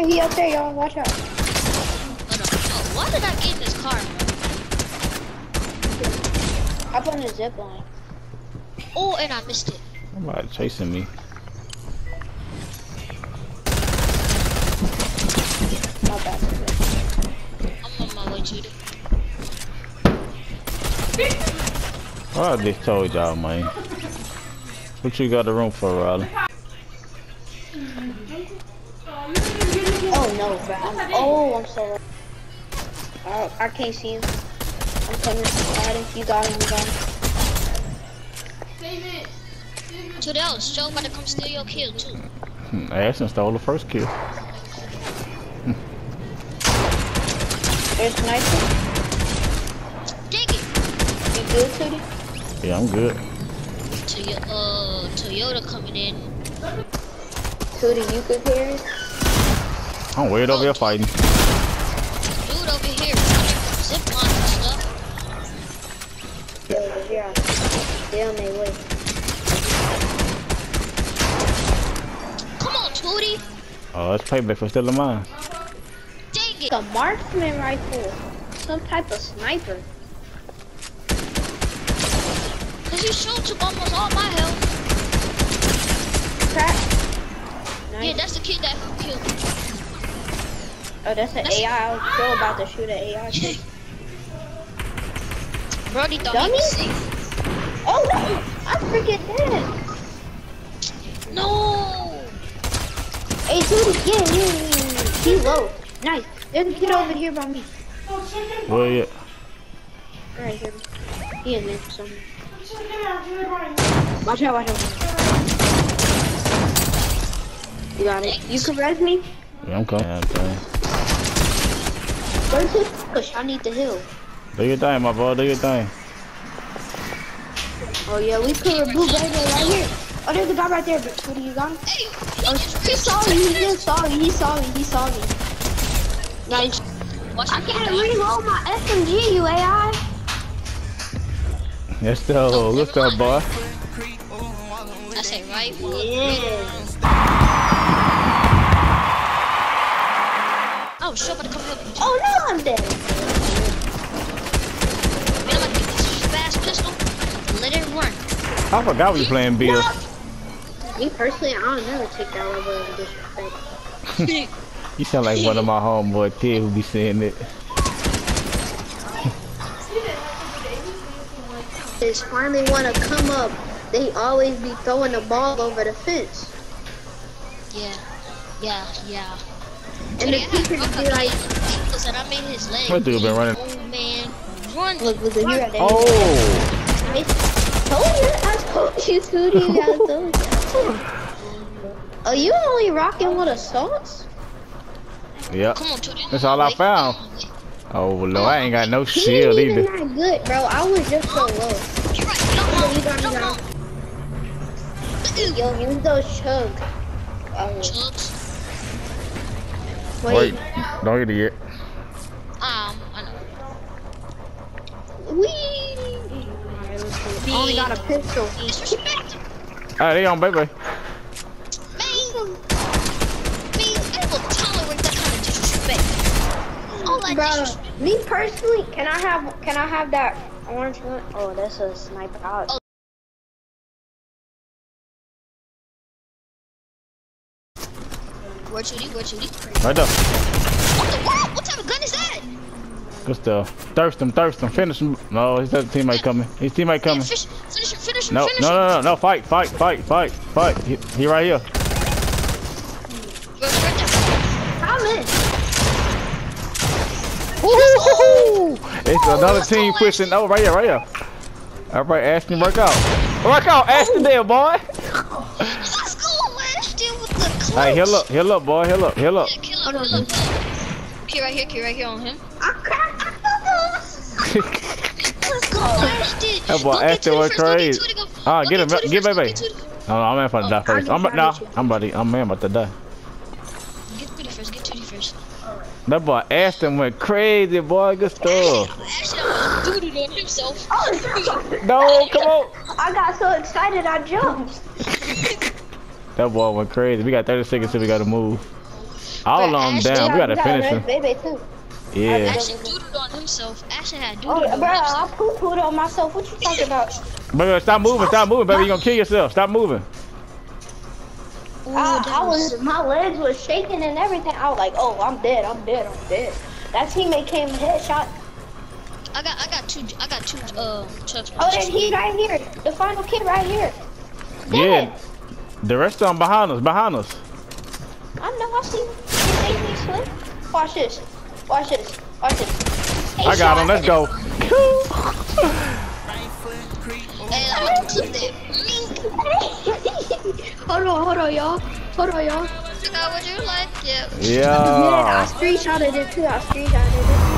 He up there, y'all. Watch out. Oh, no. Why did I get in this car, man? Hop on the zip line. Oh, and I missed it. Somebody chasing me. Not bad. I'm on my way to it. I just told y'all, man. What you got the room for, Riley? Oh no, bro. I'm sorry. I can't see him. I'm coming. Got him. You got him. You got him. Dude, else, Joe about to come steal your kill too. Ashton stole the first kill. There's sniper. Dig it. You good, Tootie? Yeah, I'm good. Toyota coming in. Tootie, you could hear it? I'm way over here fighting. Dude over here, zip line and stuff. Yeah. They're on their way. Come on, Tootie. Oh, that's payback for stealing mine. Dang it. The marksman rifle. Some type of sniper. Cause you showed to almost all my health. Crap. Nice. Yeah, that's the kid that killed me. Oh, that's an AI. I was still about to shoot an AI. Brody thought Dummy? he was safe. Oh no! I freaking dead. No. Hey, Tootie, yeah. He's low. Nice. There's a kid over here by me. Where you? Right here. He in there somewhere. Watch out. You got it. You can res me? Yeah, I'm coming. Where's his push? I need the hill. Do your thing, my boy. Do your thing. Oh yeah, we could blue baby right here. Oh, there's a guy right there. But what do you got? Hey, Oh, he saw me. He saw me. Nice. I can't reload my SMG, you AI. Let's go. Lift up, boy. I say right. Yeah. Oh, shit, about to come help you. Oh no, I'm dead. Man, I'm about to get this fast pistol and let it run. I forgot we were playing Bill. Me personally, I don't never take that level of disrespect. You sound like one of my homeboy Ted who be saying it. Is finally want to come up, they always be throwing the ball over the fence. Yeah. And the teacher be like, Listen, I made his leg. What dude been running? Oh man, run. look, you right there. Oh! I told you, Tootie, I told you. Oh, you only rocking with assaults? Yep. Come on, Tootie. That's all I found. Oh, Lord, I ain't got no shield He ain't either. even that good, bro. I was just so low. You're right. Yo, use those chug. Chugs. Wait, don't get it yet. I know. Wee! I only got a pistol. Disrespect. Alright, they on, baby. Man, I will tolerate that kind of disrespect. All that Bro, disrespect. me personally, can I have that orange one? Oh, that's a sniper. Oh. Where Tootie? Right there. What the world? What type of gun is that? Good stuff. Thirst him. Finish him. No, his other teammate coming. His teammate coming. Finish him. No. Fight. He right here. I'm in. Woo-hoo-hoo-hoo! It's another team pushing. Oh, right here. All right, Ashton, work out. Ashton there, boy. Let's go, Ashton, with the clutch. Hey, heal up, boy. Heal up. Yeah, kill him. Key right here on him. Let's go, Ashton. That boy Ashton went crazy. Get him, get baby. No, I'm in for to die first. I'm about to die. Get Tootie first. That boy Ashton went crazy, boy. Good stuff. Ashton dooted on himself. No, come on. I got so excited I jumped. That boy went crazy. We got 30 seconds till we gotta move. All of them down. We gotta finish him. Baby too. Yeah. Ashton doodled on himself. Ashton had Oh, doodled bro, on I himself. poo-pooed on myself. What you talking about? Baby, stop moving, baby. You gonna kill yourself. Stop moving. My legs was shaking and everything. I was like, oh, I'm dead. That teammate came headshot. I got two chucks. Oh, there's he right here. The final kid right here. Yeah. The rest of them behind us. I know, I see him. Watch this. I got him. Let's go. Hey, I'm gonna clip that. Hold on, y'all. Check out what you like, yeah. Yeah. I screenshotted it too.